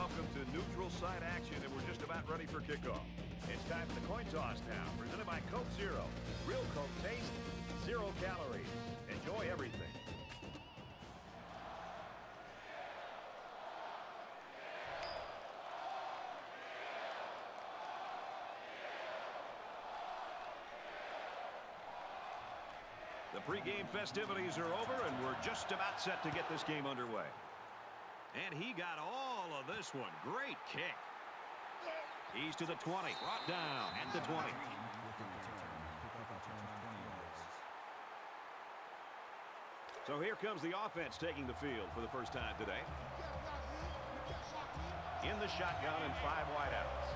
welcome to neutral site action, and we're just about ready for kickoff. It's time for the coin toss now, presented by Coke Zero. Real Coke taste, 0 calories. Enjoy everything. The pregame festivities are over, and we're just about set to get this game underway. And he got all of this one. Great kick. He's to the 20. Brought down at the 20. So here comes the offense taking the field for the first time today. In the shotgun and 5 wideouts.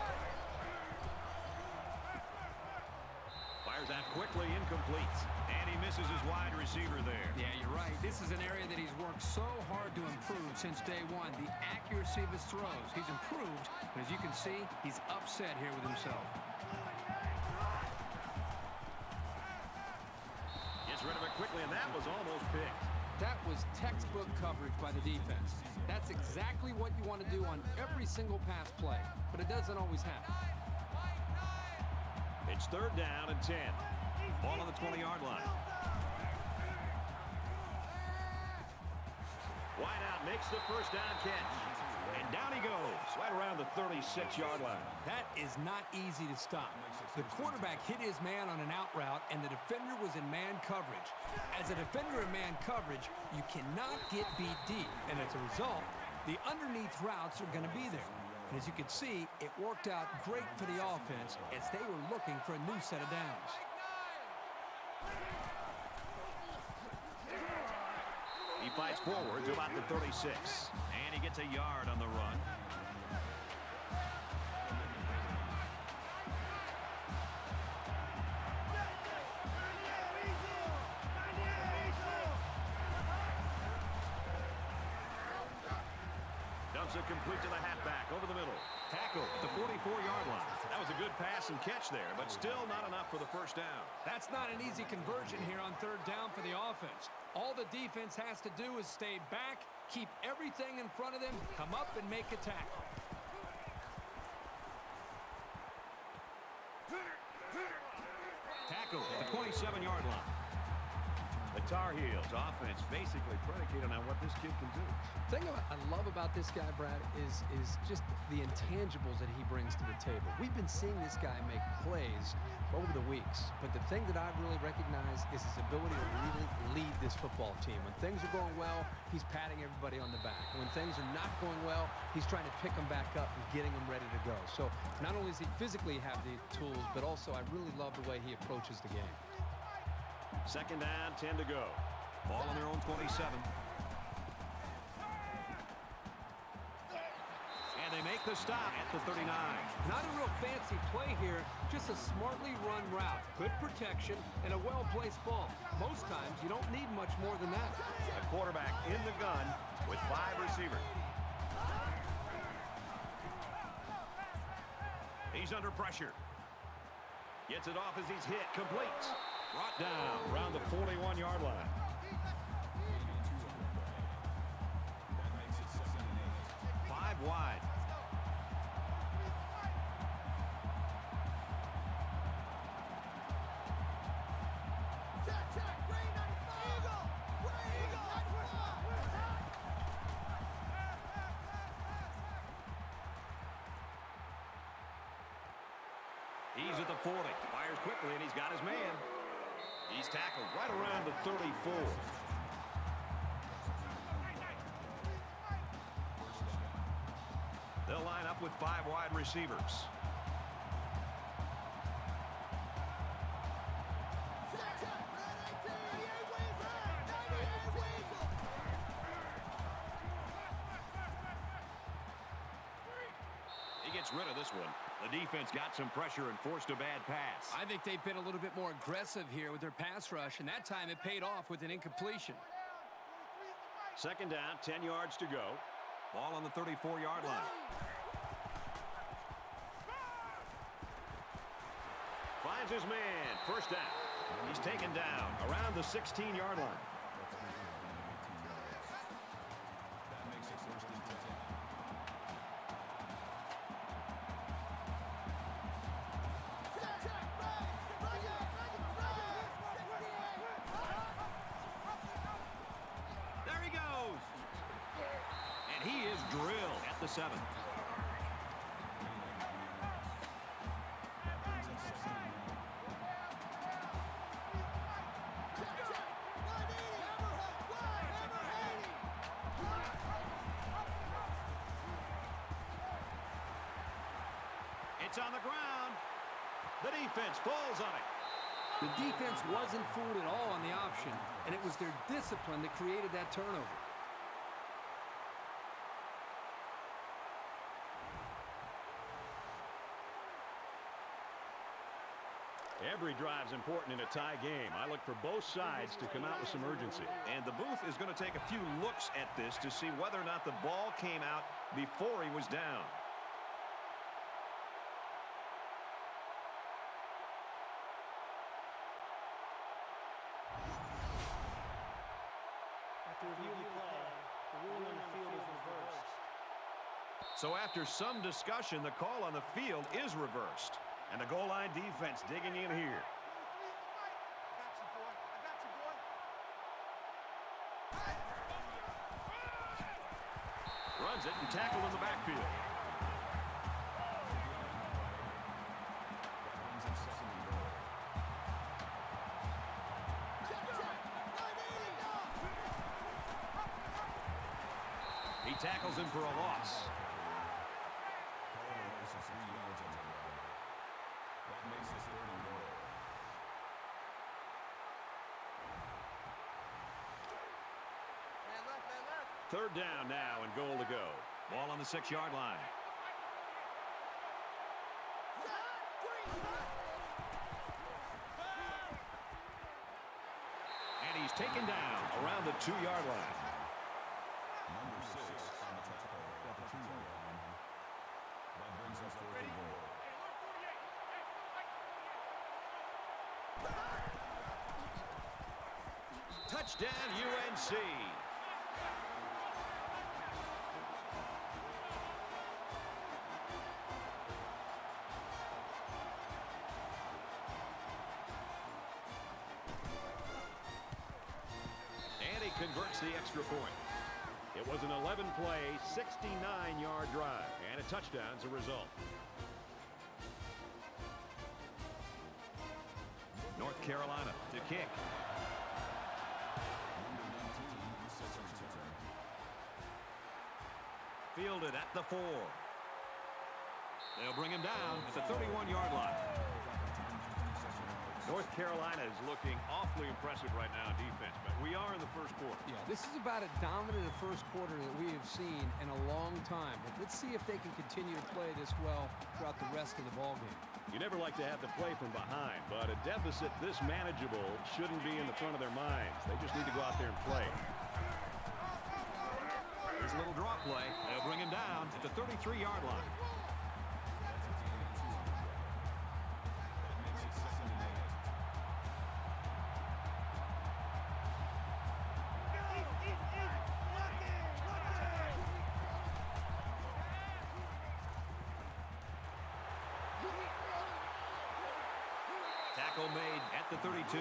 Fires out quickly, incomplete. And he misses his wide receiver there. Yeah, you're right. This is an area that he's worked so hard to improve since day one. The accuracy of his throws. He's improved, but as you can see, he's upset here with himself. Gets rid of it quickly, and that was almost picked. That was textbook coverage by the defense. That's exactly what you want to do on every single pass play, but it doesn't always happen. It's 3rd down and 10. Ball on the 20-yard line. Wide out makes the first down catch. And down he goes, right around the 36-yard line. That is not easy to stop. The quarterback hit his man on an out route, and the defender was in man coverage. As a defender in man coverage, you cannot get beat deep. And as a result, the underneath routes are going to be there. And as you can see, it worked out great for the offense as they were looking for a new set of downs. He fights forward to about the 36. And he gets a yard on the run. Dumps it complete to the halfback over the middle. Tackle at the 44-yard line. That was a good pass and catch there, but still not enough for the first down. That's not an easy conversion here on 3rd down for the offense. All the defense has to do is stay back, keep everything in front of them, come up and make a tackle. Tackle at the 27-yard line. The Tar Heels offense basically predicated on what this kid can do. The thing I love about this guy, Brad, is just the intangibles that he brings to the table. We've been seeing this guy make plays over the weeks, but the thing that I really recognize is his ability to really lead this football team. When things are going well, he's patting everybody on the back. When things are not going well, he's trying to pick them back up and getting them ready to go. So not only does he physically have the tools, but also I really love the way he approaches the game. 2nd down, 10 to go. Ball on their own 27. And they make the stop at the 39. Not a real fancy play here, just a smartly run route. Good protection and a well-placed ball. Most times, you don't need much more than that. A quarterback in the gun with 5 receivers. He's under pressure. Gets it off as he's hit. Complete. Brought down around the 41-yard line. Five wide. He's at the 40. Fires quickly, and he's got his man. He's tackled right around the 34. They'll line up with 5 wide receivers. He gets rid of this one. The defense got some pressure and forced a bad pass. I think they've been a little bit more aggressive here with their pass rush, and that time it paid off with an incompletion. 2nd down, 10 yards to go. Ball on the 34-yard line. Finds his man. 1st down. He's taken down around the 16-yard line. the 7. It's on the ground. The defense falls on it. The defense wasn't fooled at all on the option, and it was their discipline that created that turnover. Every drive's important in a tie game. I look for both sides to come out with some urgency. And the booth is going to take a few looks at this to see whether or not the ball came out before he was down. After review of the play, the ruling on the field is reversed. So after some discussion, the call on the field is reversed. And the goal line defense digging in here. Runs it and tackled in the backfield. He tackles him for a loss. Third down now and goal to go. Ball on the 6-yard line. And he's taken down around the 2-yard line. Number 6 on the tackle at the 2-yard line. That brings us 4th and goal. Touchdown UNC. And he converts the extra point. It was an 11-play, 69-yard drive, and a touchdown as a result. North Carolina to kick. Fielded at the 4. They'll bring him down at the 31-yard line. North Carolina is looking awfully impressive right now in defense, but we are in the first quarter. Yeah, this is about as dominant a first quarter that we have seen in a long time. But let's see if they can continue to play this well throughout the rest of the ballgame. You never like to have to play from behind, but a deficit this manageable shouldn't be in the front of their minds. They just need to go out there and play. There's a little draw play. They'll bring him down at the 33-yard line. Tackle made at the 32.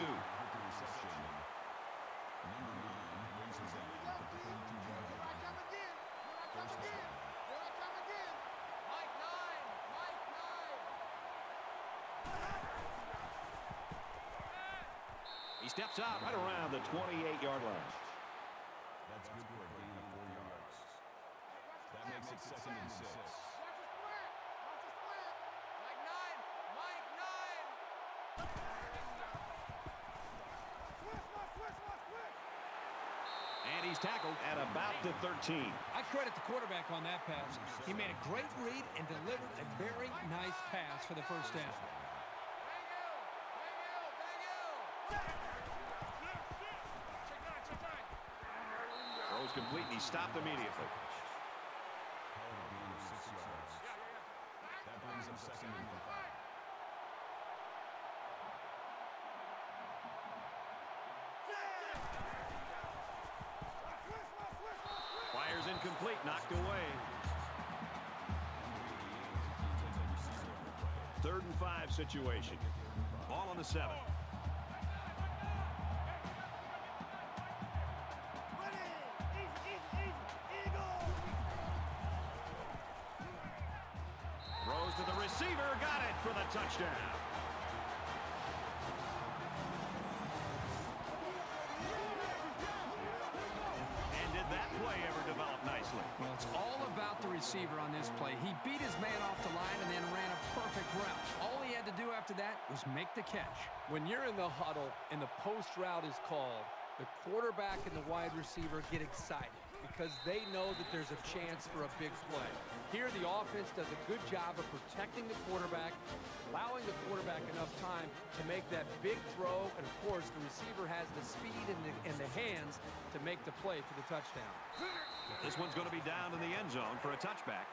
He steps out right around the 28-yard line. That's good for a gain of 4 yards. That makes it 2nd and 6. And he's tackled at about the 13. I credit the quarterback on that pass. He made a great read and delivered a very nice pass for the first down. Throws complete, and he stopped immediately. Gain of 6 yards. That brings him 2nd and 5. Fires incomplete, knocked away. 3rd and 5 situation. Ball on the 7. to the receiver. Got it for the touchdown. And did that play ever develop nicely? Well, it's all about the receiver on this play. He beat his man off the line and then ran a perfect route. All he had to do after that was make the catch. When you're in the huddle and the post route is called, the quarterback and the wide receiver get excited because they know that there's a chance for a big play. Here, the offense does a good job of protecting the quarterback, allowing the quarterback enough time to make that big throw, and, of course, the receiver has the speed and the hands to make the play for the touchdown. This one's going to be down in the end zone for a touchback.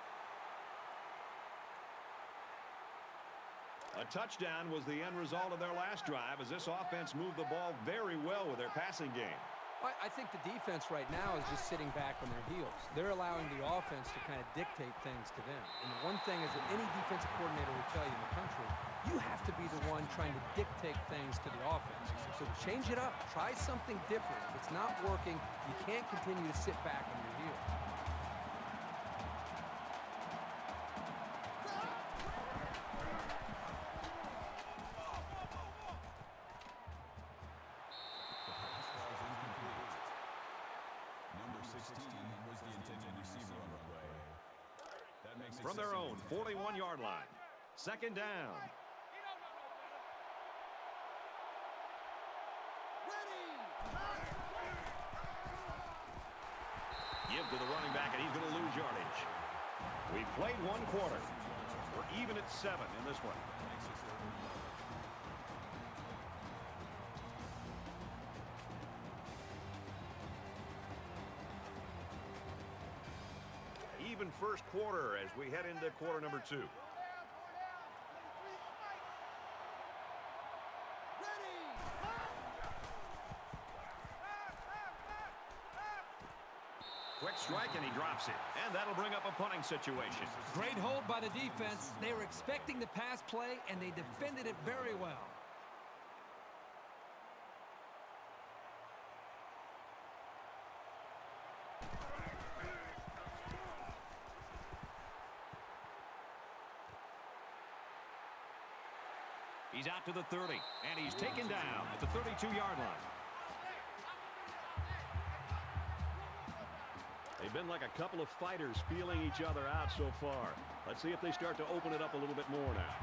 A touchdown was the end result of their last drive as this offense moved the ball very well with their passing game. I think the defense right now is just sitting back on their heels. They're allowing the offense to kind of dictate things to them. And the one thing is that any defensive coordinator will tell you in the country, you have to be the one trying to dictate things to the offense. So change it up. Try something different. If it's not working, you can't continue to sit back on your heels. From their own 41-yard line. Second down. Give to the running back, and he's going to lose yardage. We've played one quarter. We're even at 7 in this one. Even first quarter as we head into quarter number 2. Quick strike, and he drops it. And that'll bring up a punting situation. Great hold by the defense. They were expecting the pass play, and they defended it very well. He's out to the 30, and he's taken down at the 32-yard line. They've been like a couple of fighters feeling each other out so far. Let's see if they start to open it up a little bit more now.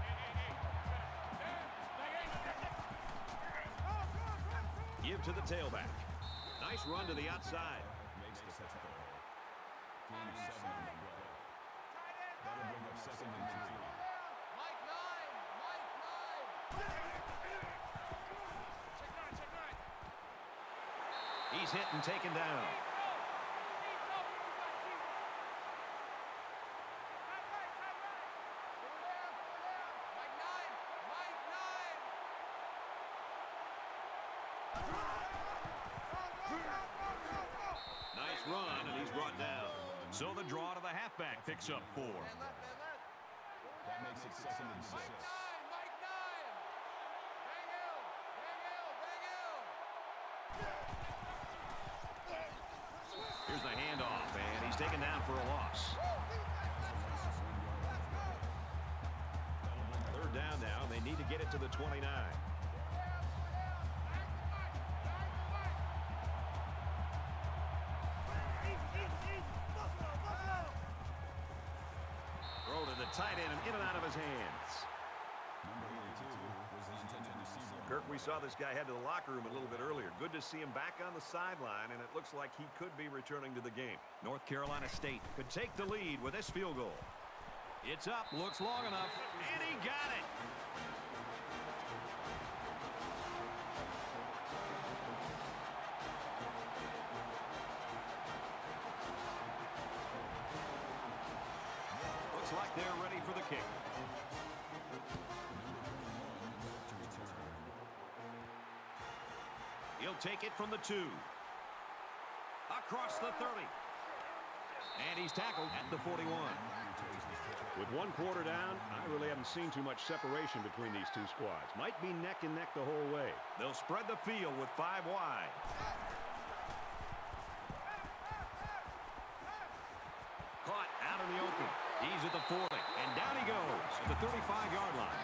Give to the tailback. Nice run to the outside. Makes the second goal. Gain 7 on the play. That'll bring up 2nd and 3. He's hit and taken down. Nice run, and he's brought down. So the draw to the halfback picks up 4. That makes it 2nd and 6. Here's the handoff, and he's taken down for a loss. Third down now, and they need to get it to the 29. Throw to the tight end and in and out of his hands. Number 82 was the intended receiver. Kirk, we saw this guy head to the locker room a little bit earlier. Good to see him back on the sideline, and it looks like he could be returning to the game. North Carolina State could take the lead with this field goal. It's up, looks long enough, and he got it. Looks like they're ready for the kick. He'll take it from the 2. Across the 30. And he's tackled at the 41. With one quarter down, I really haven't seen too much separation between these two squads. Might be neck and neck the whole way. They'll spread the field with 5 wide. Caught out in the open. He's at the 40, and down he goes at the 35-yard line.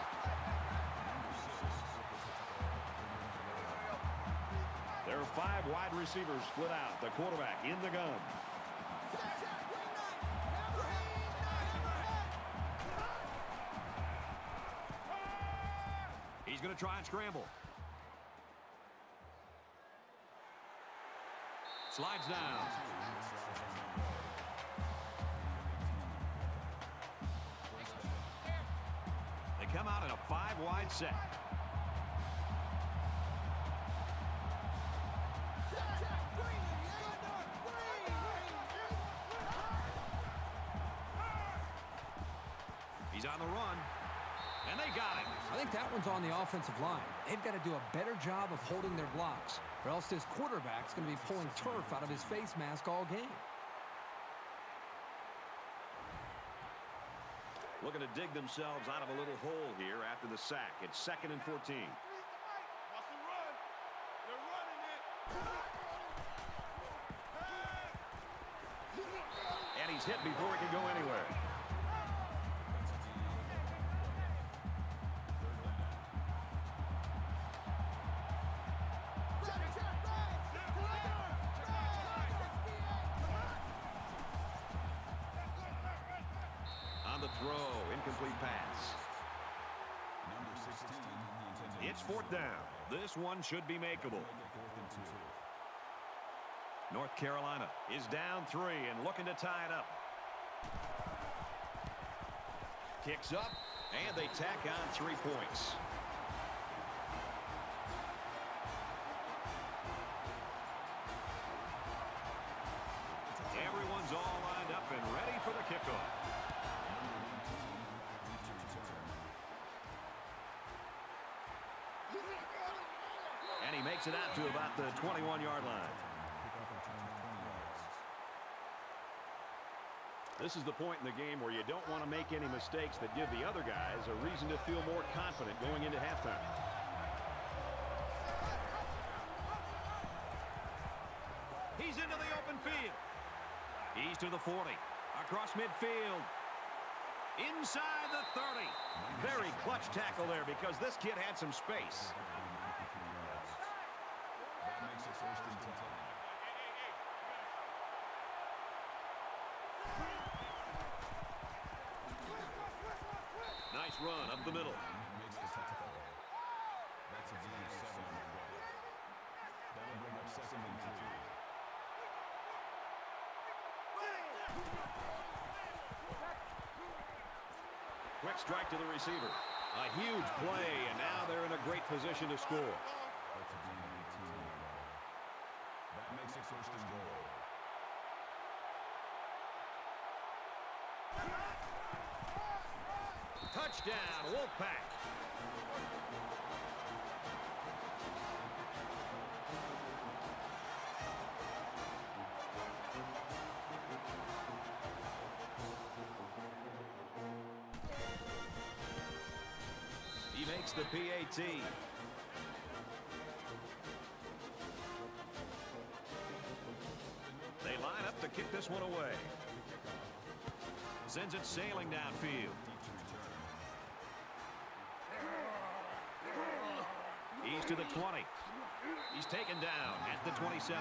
There are 5 wide receivers split out. The quarterback in the gun. He's going to try and scramble. Slides down. They come out in a 5-wide set. He's on the run. And they got him. I think that one's on the offensive line. They've got to do a better job of holding their blocks, or else this quarterback's going to be pulling turf out of his face mask all game. Looking to dig themselves out of a little hole here after the sack. It's 2nd and 14. Watch the run. They're running it. And he's hit before he can go anywhere. On the throw, incomplete pass. Number 16. It's 4th down. This one should be makeable. North Carolina is down 3 and looking to tie it up. Kicks up, and they tack on 3 points. Everyone's all lined up and ready for the kickoff. And he makes it out to about the 21-yard line. This is the point in the game where you don't want to make any mistakes that give the other guys a reason to feel more confident going into halftime. He's into the open field. He's to the 40. Across midfield. Inside the 30. Very clutch tackle there because this kid had some space. That makes it 1st and 10. Nice run up the middle. Makes the tackle. That's a gain of 7 on the play. That'll bring up 2nd and 2. Quick strike to the receiver. A huge play, and now they're in a great position to score. That's a gain of 18. That makes it 1st and goal. Touchdown, Wolfpack. He makes the PAT. They line up to kick this one away. Sends it sailing downfield. He's to the 20. He's taken down at the 27.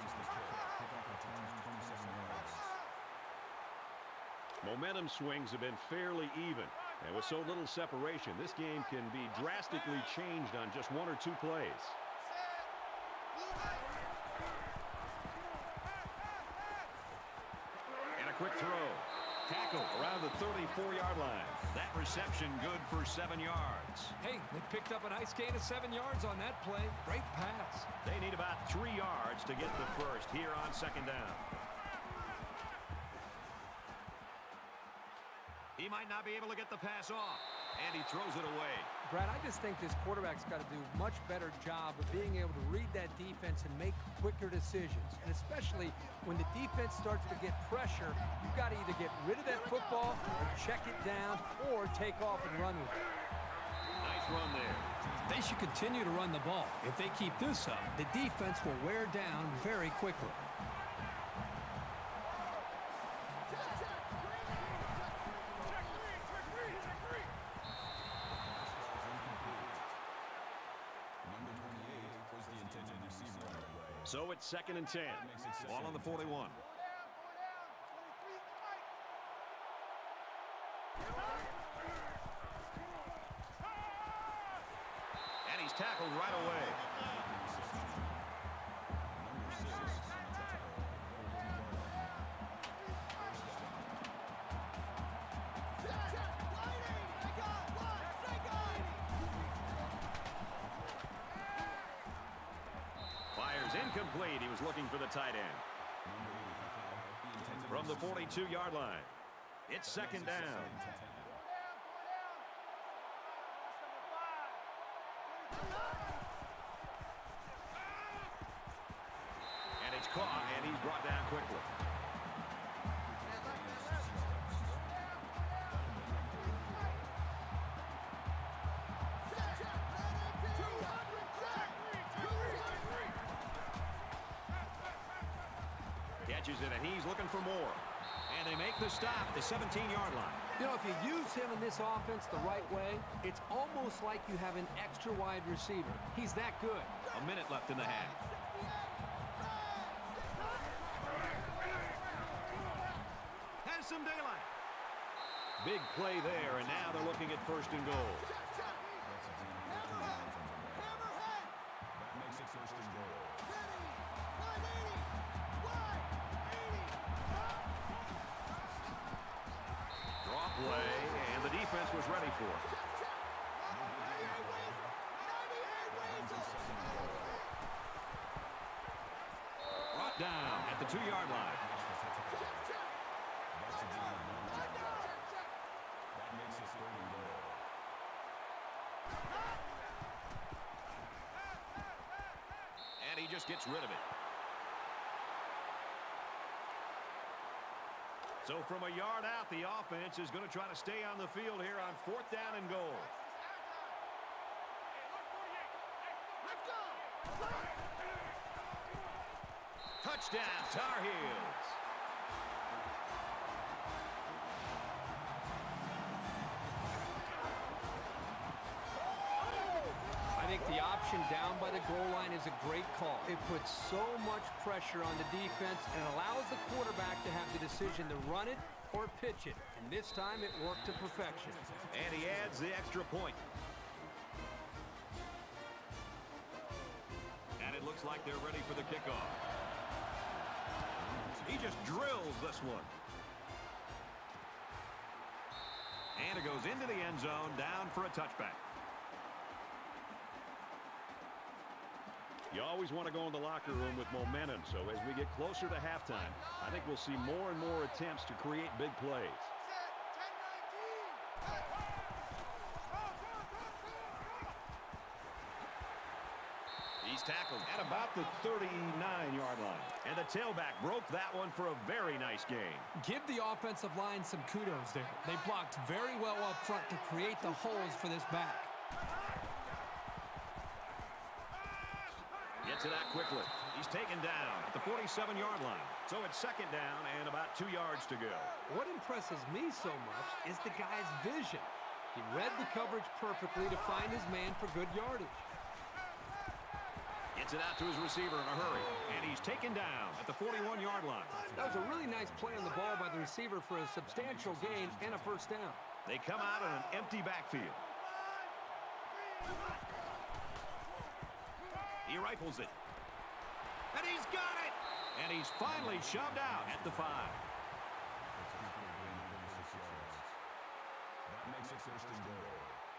Momentum swings have been fairly even. And with so little separation, this game can be drastically changed on just 1 or 2 plays. And a quick throw. Tackle around the 34-yard line. That reception good for 7 yards. Hey, they picked up a nice gain of 7 yards on that play. Great pass. They need about 3 yards to get the first here on 2nd down. He might not be able to get the pass off, and he throws it away. Brad, I just think this quarterback's got to do a much better job of being able to read that defense and make quicker decisions. And especially when the defense starts to get pressure, you've got to either get rid of that football or check it down or take off and run with it. Nice run there. They should continue to run the ball. If they keep this up, the defense will wear down very quickly. So it's 2nd and 10. Ball on the 41. And he's tackled right away. Fires incomplete. He was looking for the tight end. From the 42-yard line, it's 2nd down. And it's caught, and he's brought down quickly. Catches it, and he's looking for more. And they make the stop at the 17-yard line. You know, if you use him in this offense the right way, it's almost like you have an extra wide receiver. He's that good. A minute left in the half. Has some daylight. Big play there, and now they're looking at 1st and goal. That makes it 1st and goal. Draw play, and the defense was ready for it. Brought down at the 2-yard line. That makes it 3rd and goal. And he just gets rid of it. So from a yard out, the offense is going to try to stay on the field here on 4th down and goal. Touchdown, Tar Heels. I think the option down by the goal line is a great call. It puts so much pressure on the defense and allows the quarterback to have the decision to run it or pitch it. And this time it worked to perfection. And he adds the extra point. And it looks like they're ready for the kickoff. He just drills this one. And it goes into the end zone, down for a touchback. You always want to go in the locker room with momentum, so as we get closer to halftime, I think we'll see more and more attempts to create big plays. He's tackled at about the 39-yard line. And the tailback broke that one for a very nice gain. Give the offensive line some kudos there. They blocked very well up front to create the holes for this back. Gets it out quickly. He's taken down at the 47-yard line. So it's 2nd down and about 2 yards to go. What impresses me so much is the guy's vision. He read the coverage perfectly to find his man for good yardage. Gets it out to his receiver in a hurry. And he's taken down at the 41-yard line. That was a really nice play on the ball by the receiver for a substantial gain and a 1st down. They come out in an empty backfield. He rifles it. And he's got it! And he's finally shoved out at the 5. That makes it 1st and goal.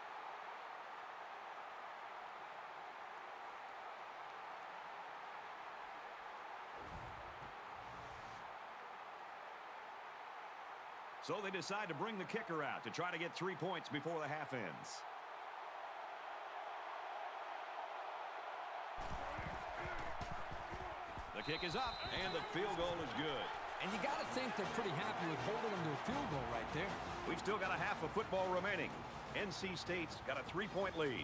So they decide to bring the kicker out to try to get 3 points before the half ends. The kick is up, and the field goal is good. And you got to think they're pretty happy with holding them to a field goal right there. We've still got a half of football remaining. NC State's got a 3-point lead.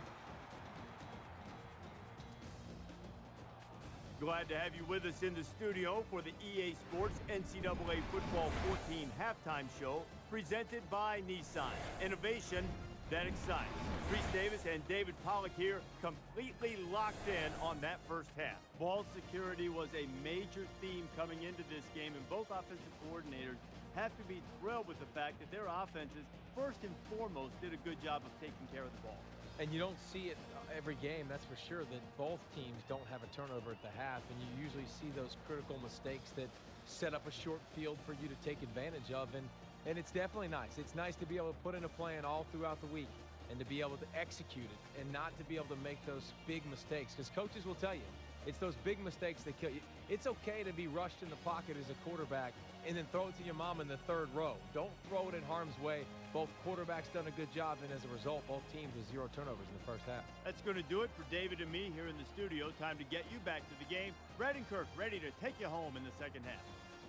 Glad to have you with us in the studio for the EA Sports NCAA Football 14 halftime show presented by Nissan. Innovation that exciting. Reese Davis and David Pollock here completely locked in on that first half. Ball security was a major theme coming into this game, and both offensive coordinators have to be thrilled with the fact that their offenses, first and foremost, did a good job of taking care of the ball. And you don't see it every game, that's for sure, that both teams don't have a turnover at the half, and you usually see those critical mistakes that set up a short field for you to take advantage of, and it's definitely nice. It's nice to be able to put in a plan all throughout the week and to be able to execute it and not to be able to make those big mistakes, because coaches will tell you, it's those big mistakes that kill you. It's okay to be rushed in the pocket as a quarterback and then throw it to your mom in the third row. Don't throw it in harm's way. Both quarterbacks done a good job, and as a result, both teams with 0 turnovers in the first half. That's going to do it for David and me here in the studio. Time to get you back to the game. Brad and Kirk ready to take you home in the second half.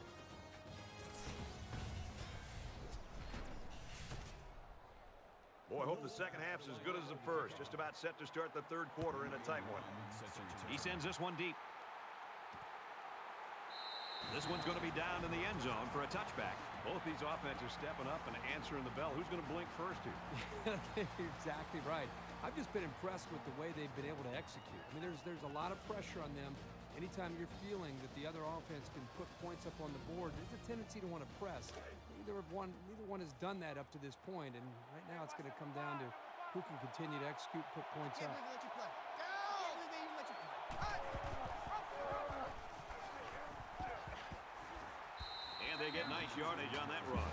Boy, I hope the second half's as good as the first. Just about set to start the third quarter in a tight one. He sends this one deep. This one's going to be down in the end zone for a touchback. Both these offenses stepping up and answering the bell. Who's going to blink first here? You're exactly right. I've just been impressed with the way they've been able to execute. I mean, there's a lot of pressure on them. Anytime you're feeling that the other offense can put points up on the board, there's a tendency to want to press. Neither one has done that up to this point, and right now it's going to come down to who can continue to execute, put points up. And they get nice yardage on that run.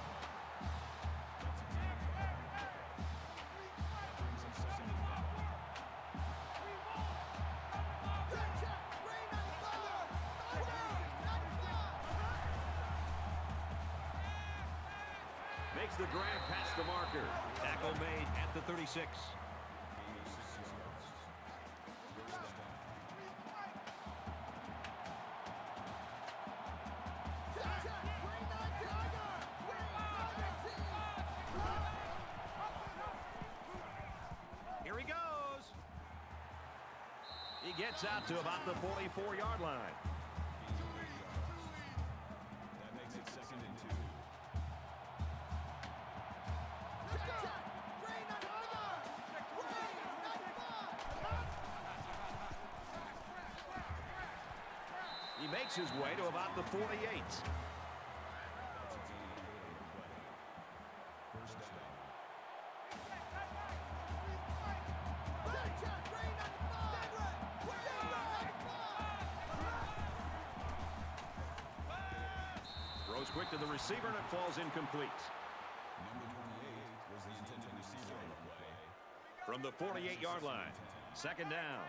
Makes the grab past the marker. Tackle made at the 36. Here he goes. He gets out to about the 44-yard line. That makes it 2nd and 2. He makes his way to about the 48. Throws quick to the receiver, and it falls incomplete. Number 28 was the intended receiver on the play. From the 48-yard line, 2nd down.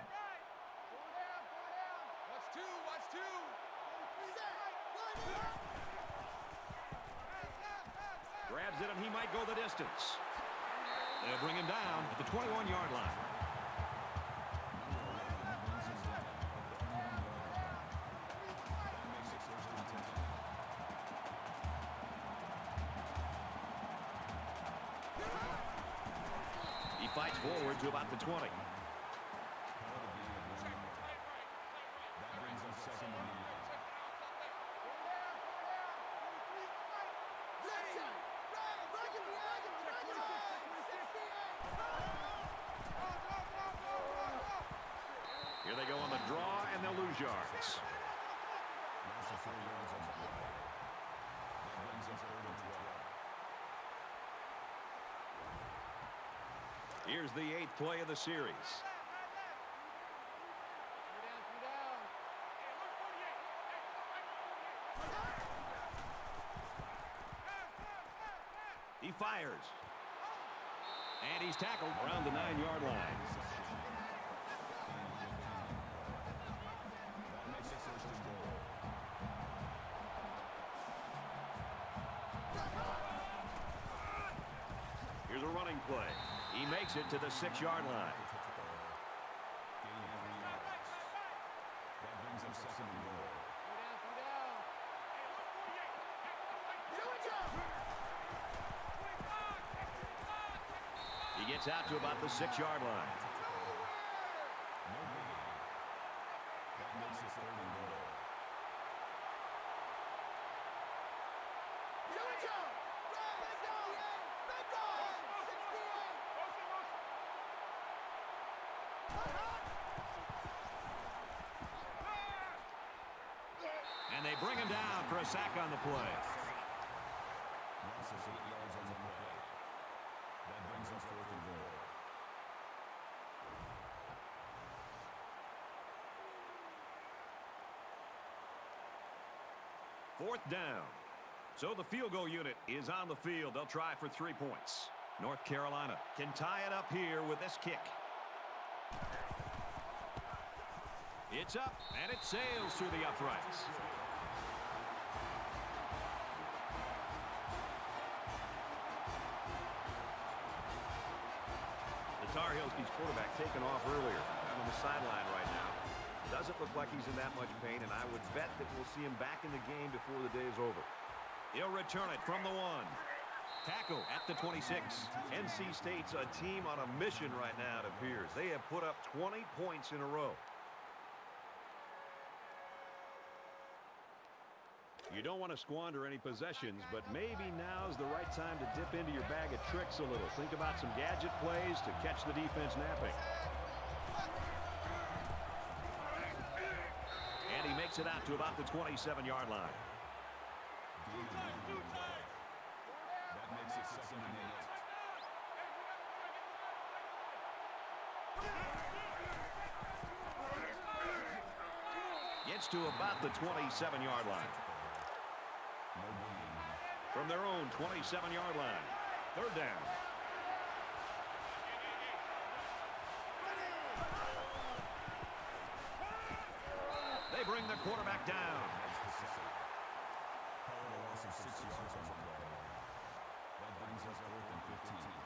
Grabs it, and he might go the distance. They'll bring him down at the 21-yard line. He fights forward to about the 20. That brings us 2nd and 9. Here they go on the draw, and they'll lose yards. Loss of 4 yards on the play. That brings us 3rd and 12. Here's the 8th play of the series. He fires. And he's tackled around the 9-yard line. That makes it 1st and goal. Here's a running play. He makes it to the 6-yard line. Gain of 3 yards. That brings up 2nd and goal. He gets out to about the 6-yard line. No gain. That makes it 3rd and goal. And they bring him down for a sack on the play. Loss of 8 yards on the play. That brings us 4th and goal. Fourth down. So the field goal unit is on the field. They'll try for 3 points. North Carolina can tie it up here with this kick. It's up, and it sails through the uprights. The Tar Heels' quarterback taken off earlier. I'm on the sideline right now. Doesn't look like he's in that much pain, and I would bet that we'll see him back in the game before the day is over. He'll return it from the 1. Tackle at the 26. NC State's a team on a mission right now, it appears. They have put up 20 points in a row. You don't want to squander any possessions, but maybe now's the right time to dip into your bag of tricks a little. Think about some gadget plays to catch the defense napping. And he makes it out to about the 27-yard line. That makes it 2nd and 8. Gets to about the 27-yard line. From their own 27-yard line. 3rd down. They bring the quarterback down. Call it a loss of 6 yards on the play. That brings us 4th and 15.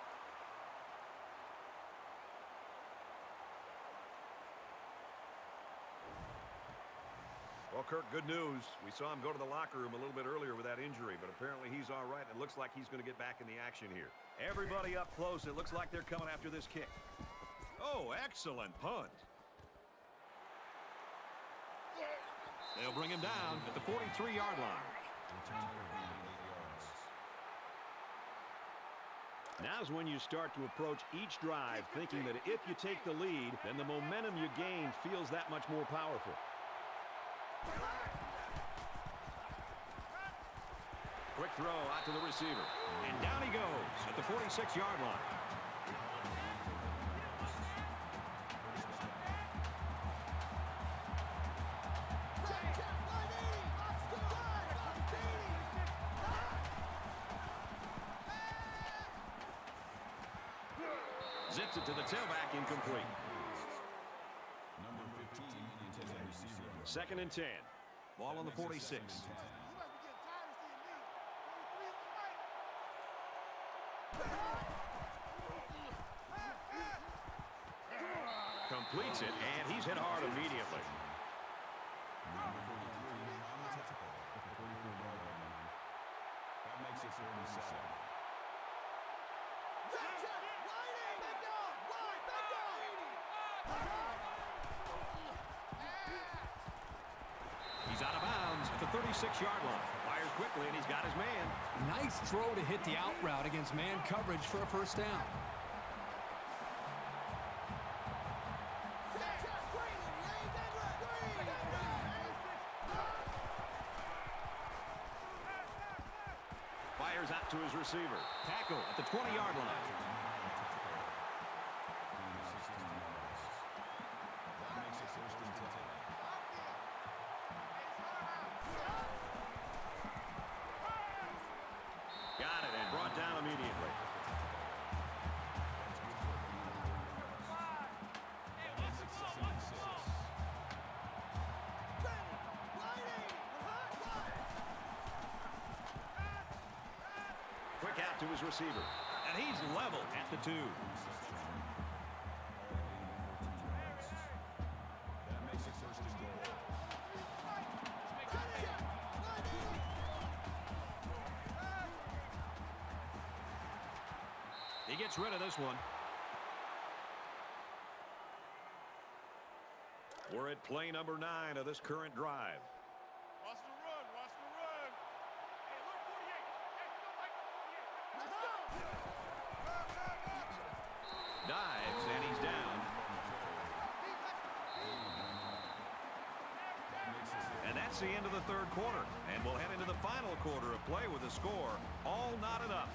Well, Kirk, good news. We saw him go to the locker room a little bit earlier with that injury, but apparently he's all right. It looks like he's going to get back in the action here. Everybody up close. It looks like they're coming after this kick. Oh, excellent punt. They'll bring him down at the 43-yard line. Now's when you start to approach each drive thinking that if you take the lead, then the momentum you gain feels that much more powerful. Quick throw out to the receiver. And down he goes at the 46-yard line. Zips it to the tailback, incomplete. Number 15, intended receiver. 2nd and 10. Ball on the 46. Completes it, and he's hit hard immediately. Number 43, on the tackle at the 44-yard line. That makes it 4th and 7. He's out of bounds at the 36-yard line. Fires quickly, and he's got his man. Nice throw to hit the out route against man coverage for a 1st down. Fires out to his receiver. Tackle at the 20-yard line. That makes it 1st and 10. Got it, and brought down immediately. That makes it 2nd and 6. Quick out to his receiver. And he's level at the 2. That makes it 1st and goal. He gets rid of this one. We're at play number 9 of this current drive. Watch the run. Watch the run. Hey, look, 48. Hey, look like 48. Dives, and he's down. the end of the third quarter, and we'll head into the final quarter of play with the score all knotted up.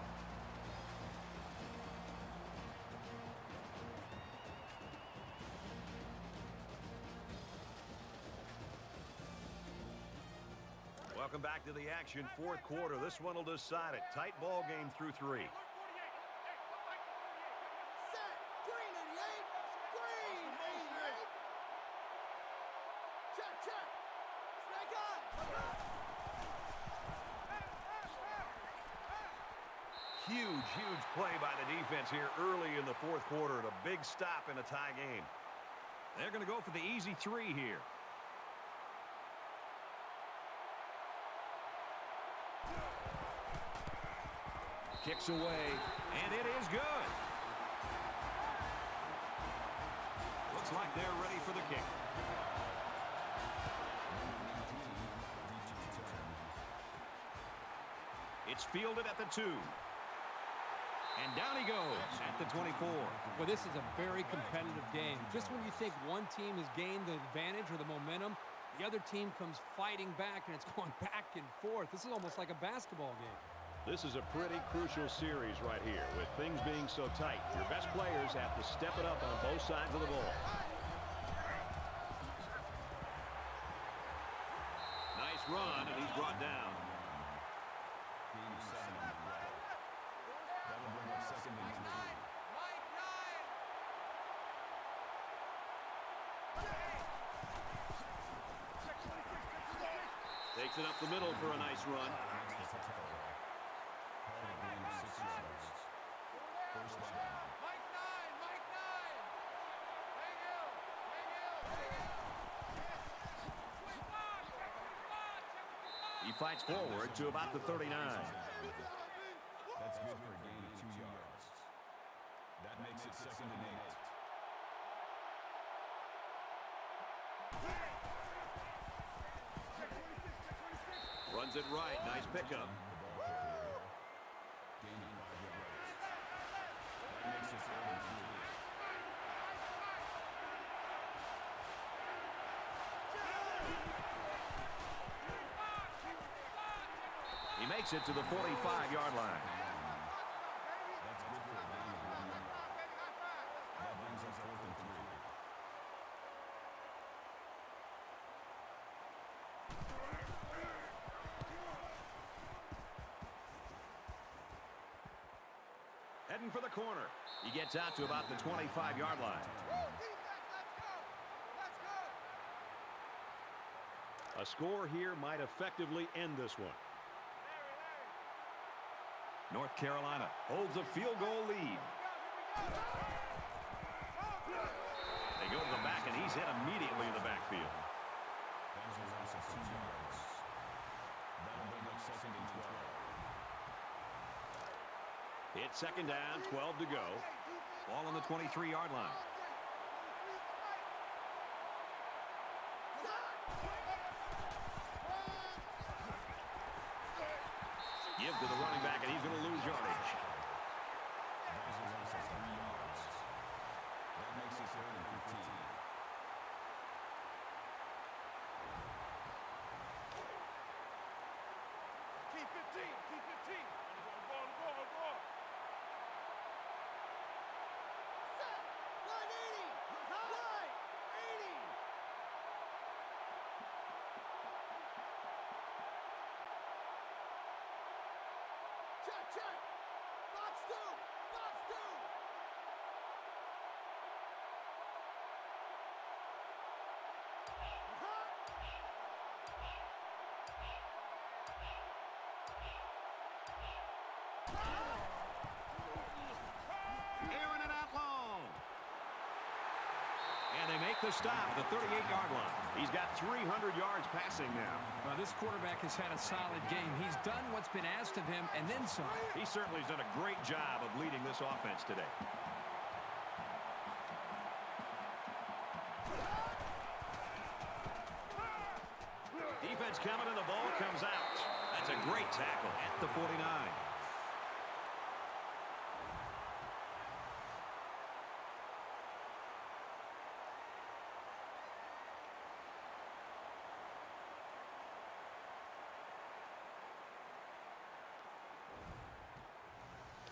Welcome back to the action. Fourth quarter. This one will decide it. Tight ball game through 3. Huge play by the defense here early in the fourth quarter, and a big stop in a tie game. They're going to go for the easy 3 here. Kicks away, and it is good. Looks like they're ready for the kick. It's fielded at the 2. And down he goes at the 24. Well, this is a very competitive game. Just when you think one team has gained the advantage or the momentum, the other team comes fighting back, and it's going back and forth. This is almost like a basketball game. This is a pretty crucial series right here, with things being so tight. Your best players have to step it up on both sides of the ball. Nice run, and he's brought down. Takes it up the middle for a nice run. He fights forward to about the 39. That's good for a gain of 2 yards. That makes it 2nd and 8. Runs it right. Nice pickup. Gaining 5 yards. That makes it 3rd and 3. He makes it to the 45-yard line. That's good for a gain of 1 yard. That brings us 4th and 3. Heading for the corner. He gets out to about the 25-yard line. A score here might effectively end this one. North Carolina holds a field goal lead. They go to the back, and he's hit immediately in the backfield. That is a loss of 2 yards. That'll bring up 2nd and 12. It's 2nd down, 12 to go. Ball on the 23-yard line. Give to the running back, and he's going to lose yardage. That is a loss of 3 yards. That makes it 3rd and 15. Keep 15. Keep 15. Ball. Airing it out long. And they make the stop at the 38-yard line. He's got 300 yards passing now. Well, this quarterback has had a solid game. He's done what's been asked of him and then some. He certainly has done a great job of leading this offense today. Defense coming, and the ball comes out. That's a great tackle at the 49.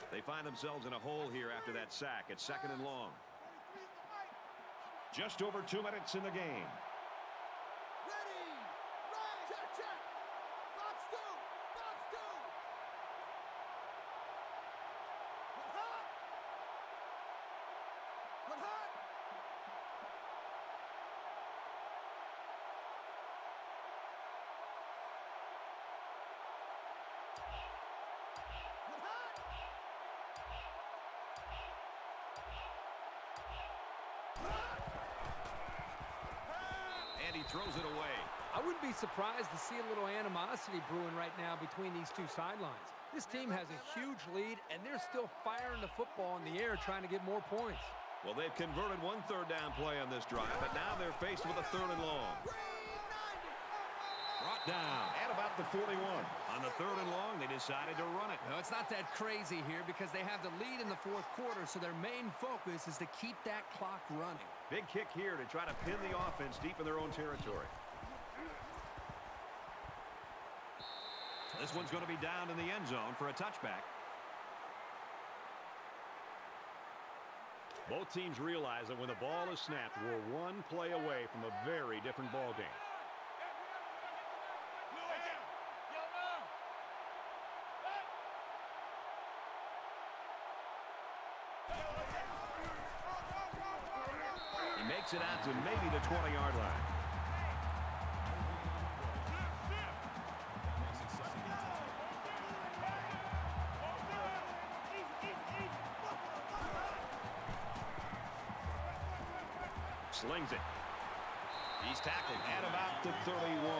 They find themselves in a hole here after that sack. It's 2nd and long. Just over 2 minutes in the game. And he throws it away. I wouldn't be surprised to see a little animosity brewing right now between these two sidelines. This team has a huge lead, and they're still firing the football in the air trying to get more points. Well, they've converted 1 third-down play on this drive, but now they're faced with a 3rd and long. Brought down at about the 41. On the 3rd and long, they decided to run it. No, it's not that crazy here because they have the lead in the 4th quarter, so their main focus is to keep that clock running. Big kick here to try to pin the offense deep in their own territory. This one's going to be down in the end zone for a touchback. Both teams realize that when the ball is snapped, we're 1 play away from a very different ball game. He makes it out to maybe the 20-yard line. Slings it. He's tackled at about the 31.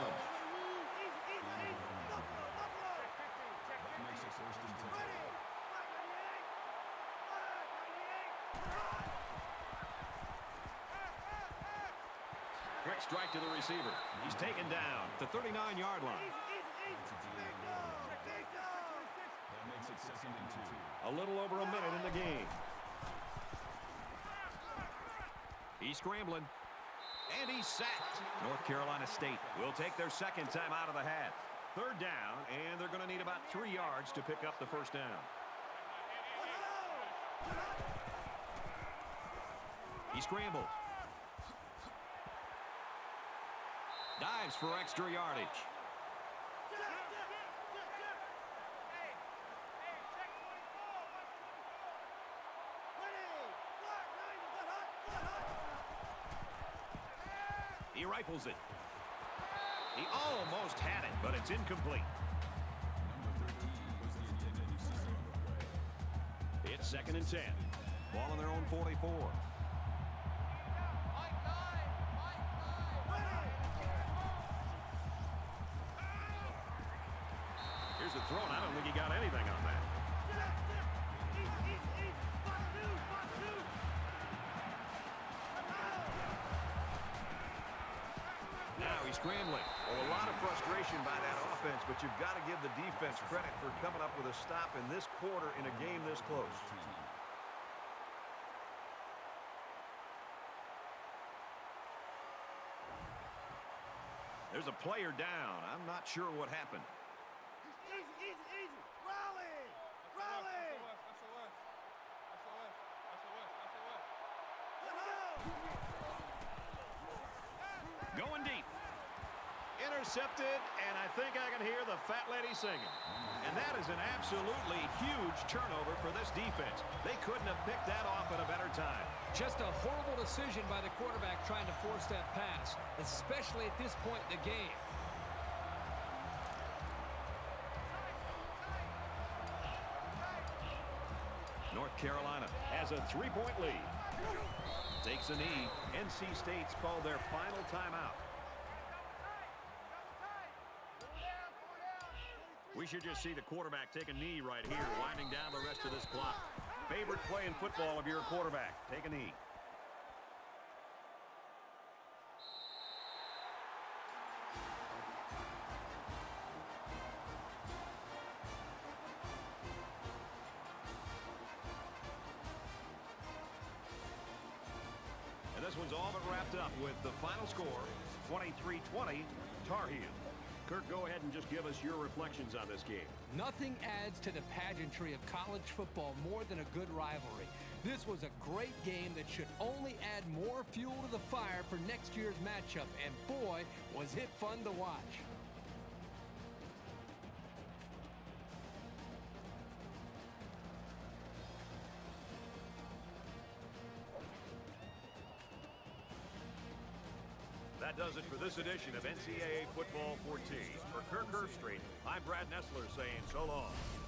Quick strike to the receiver. He's taken down at the 39-yard line. That makes it 2nd and 2. A little over a minute in the game. He's scrambling. And he's sacked. North Carolina State will take their 2nd time out of the half. 3rd down, and they're going to need about 3 yards to pick up the 1st down. He scrambles. Dives for extra yardage. He rifles it. He almost had it, but it's incomplete. Number 13 was the intended season play. It's 2nd and 10. Ball on their own 44. Here's the throw, and I don't think he got anything on that. Now he's scrambling. Well, a lot of frustration by that offense, but you've got to give the defense credit for coming up with a stop in this quarter in a game this close. There's a player down. I'm not sure what happened. Easy. Rally. Going deep. Intercepted, and I think I can hear the fat lady singing. And that is an absolutely huge turnover for this defense. They couldn't have picked that off at a better time. Just a horrible decision by the quarterback trying to force that pass, especially at this point in the game. North Carolina has a 3-point lead. Takes a knee. NC State's called their final timeout. We should just see the quarterback take a knee right here, winding down the rest of this clock. Favorite play in football of your quarterback. Take a knee. And this one's all but wrapped up with the final score, 23-20, Tar Heels. Kirk, go ahead and just give us your reflections on this game. Nothing adds to the pageantry of college football more than a good rivalry. This was a great game that should only add more fuel to the fire for next year's matchup, and boy, was it fun to watch. That does it for this edition of NCAA Football 14. For Kirk Herbstreit, I'm Brad Nessler saying so long.